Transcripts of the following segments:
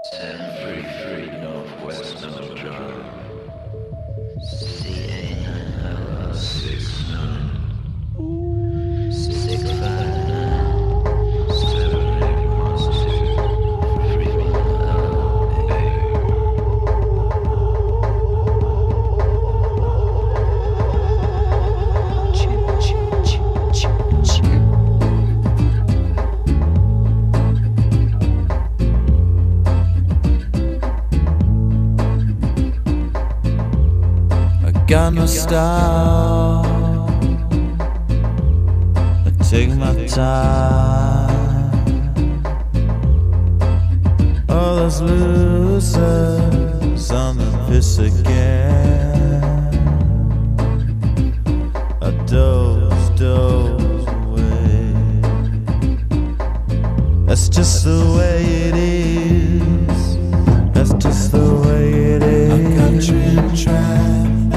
1033 Northwest Middle Drive. CA9LL69 659 7812 Freeman LA. Got no style, I take my time. All those losers on the piss again. I doze away. That's just the way it is. That's just the way it is. A country and track.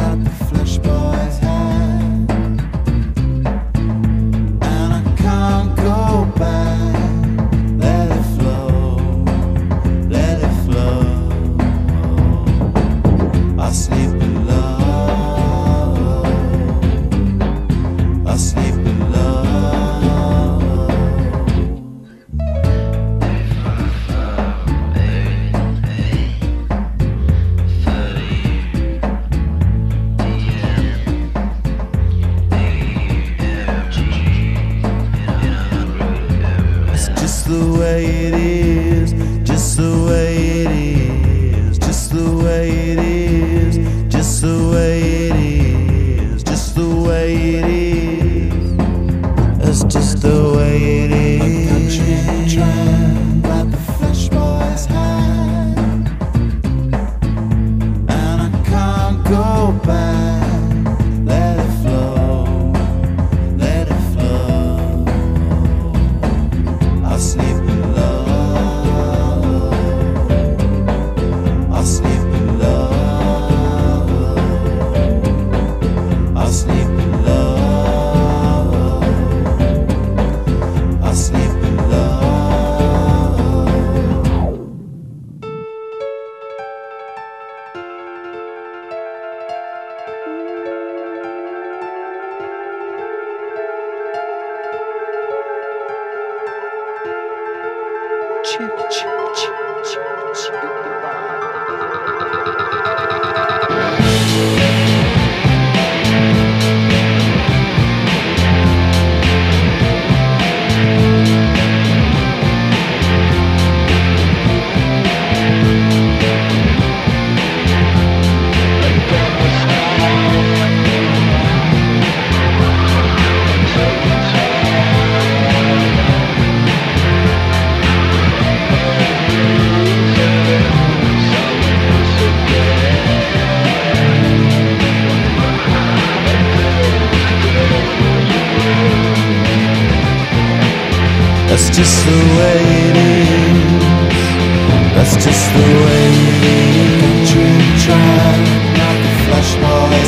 Just the way it is, just the way it is, just the way it is, just the way it is, just the way it is. That's just the way it is. A country train, grab the flesh boy's hand, and I can't go back. Let it flow, let it flow. I'll sleep in love, I'll sleep in love, I'll sleep in love, I'll sleep in love. That's just the way it is. That's just the way it is. Country track, not the flash boys.